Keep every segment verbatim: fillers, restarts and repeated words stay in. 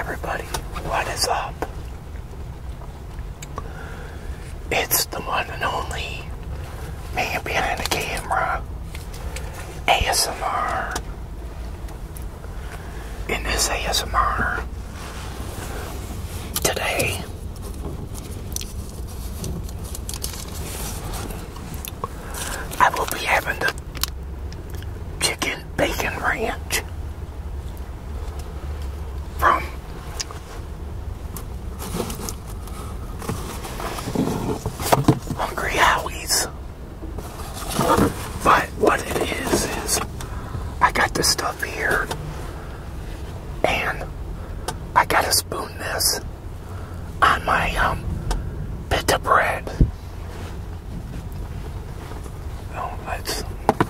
everybody, what is up? It's the one and only man behind the camera, A S M R. In this A S M R today, I will be having the chicken bacon ranch from Hungry Howie's. But what it is, is I got this stuff here and I gotta spoon this on my um, pita bread. Oh, let's...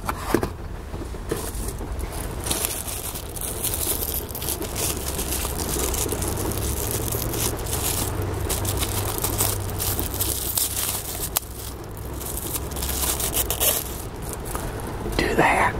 do that.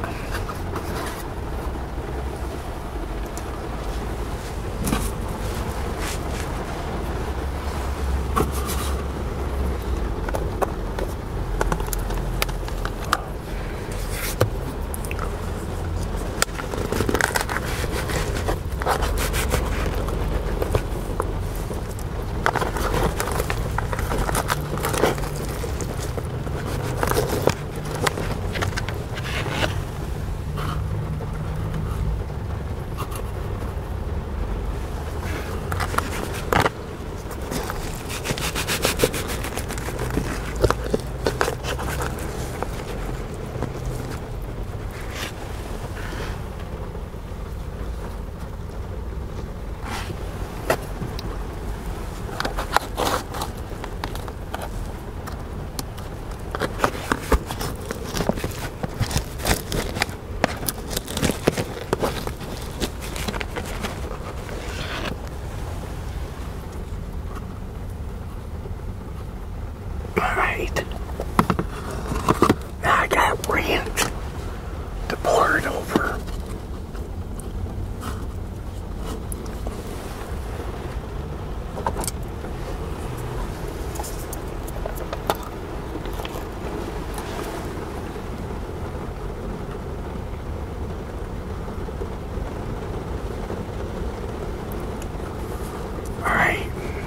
Alright. Now I got ranch to pour it over. Alright.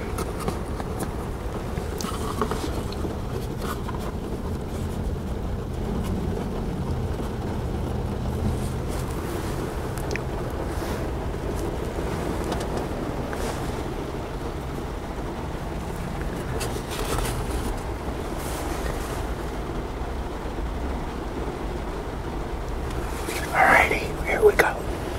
Alrighty, here we go.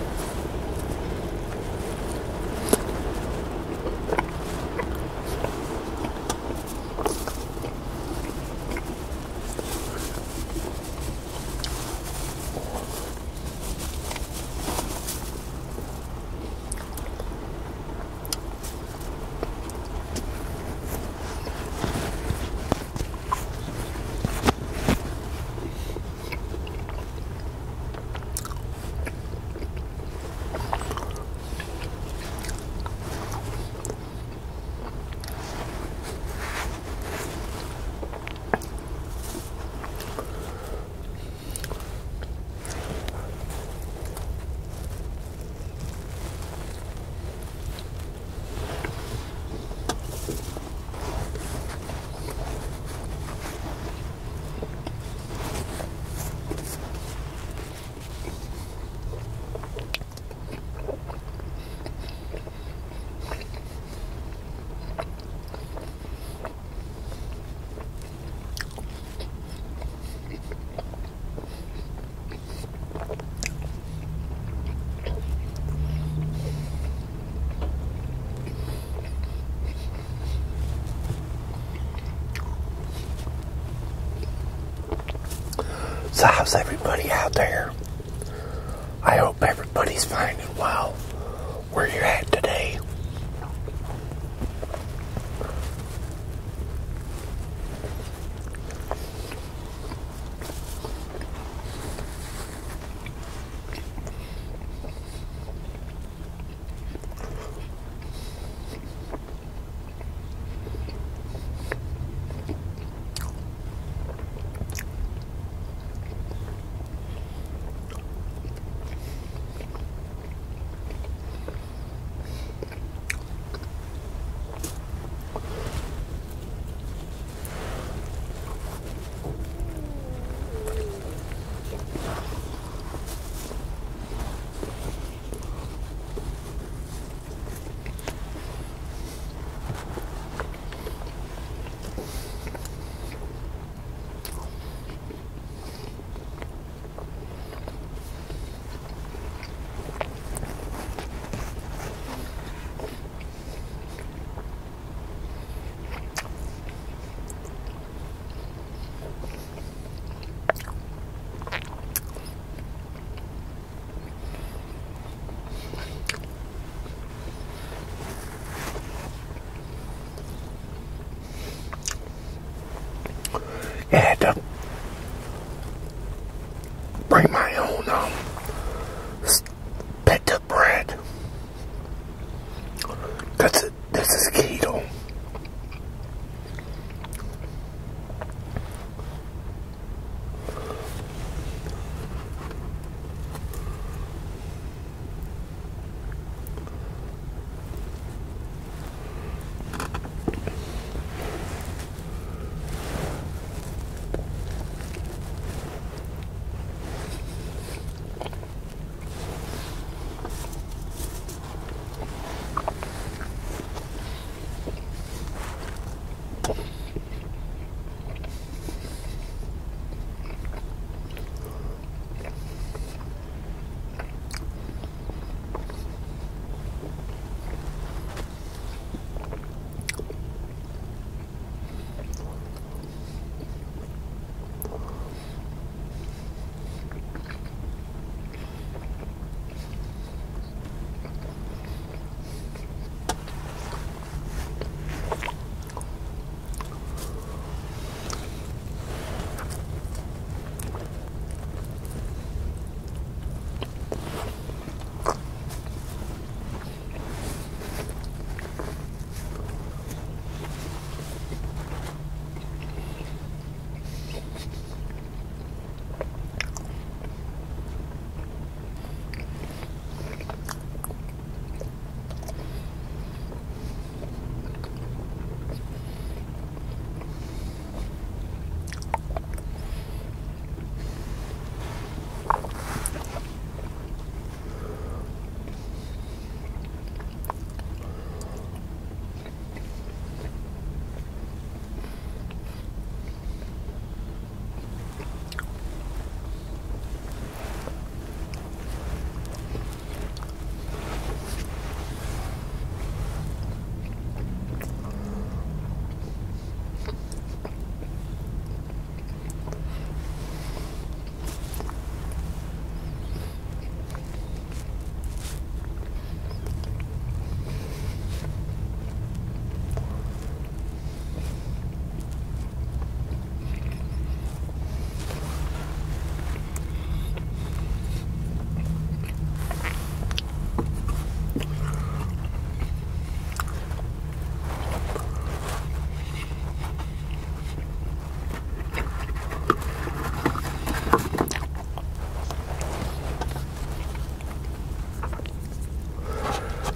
So how's everybody out there? I hope everybody's fine and well where you're at today.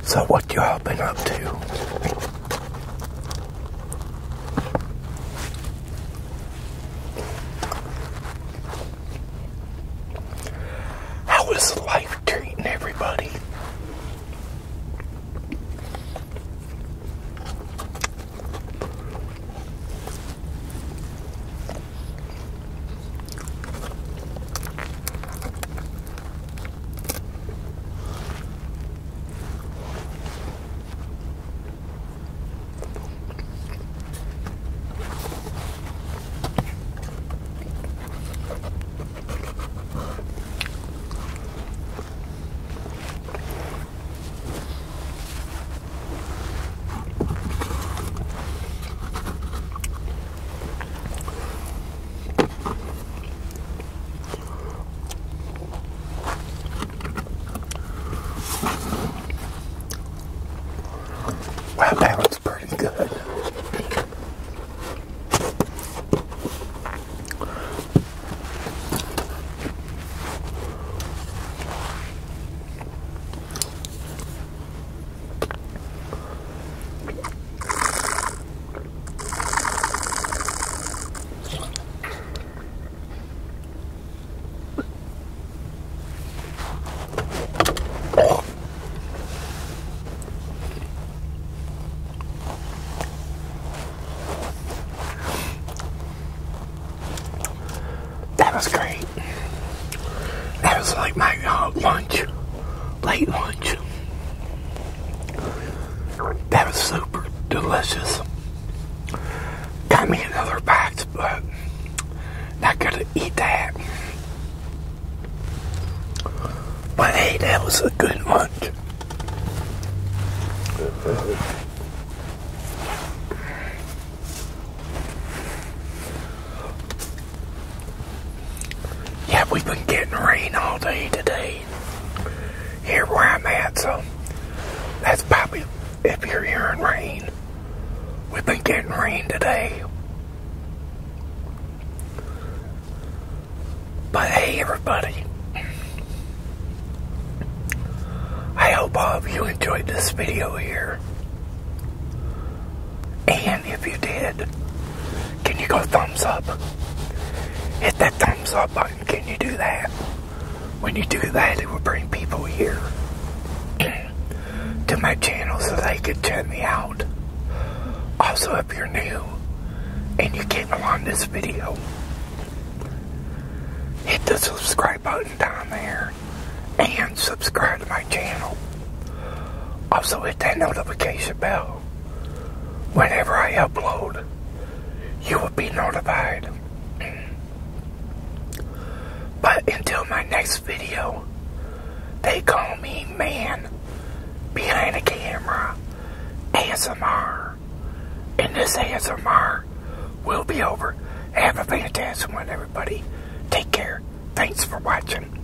So what y'all been up to? How is life treating everybody? Wow, that was pretty good. That was great. That was like my uh, lunch, late lunch. That was super delicious. Got me another box, but not gonna eat that. But hey, that was a good lunch. Yeah, we've been getting rain all day today here where I'm at, so that's probably if you're hearing rain. We've been getting rain today. But hey, everybody, I hope all of you enjoyed this video here. And if you did, can you go thumbs up? Hit that thumbs up button. Can you do that? When you do that, it will bring people here to my channel so they can check me out. Also, if you're new and you came along this video, hit the subscribe button down there and subscribe to my channel. Also, hit that notification bell. Whenever I upload, you will be notified. But until my next video, they call me Man Behind the Camera A S M R. And this A S M R will be over. Have a fantastic one, everybody. Take care. Thanks for watching.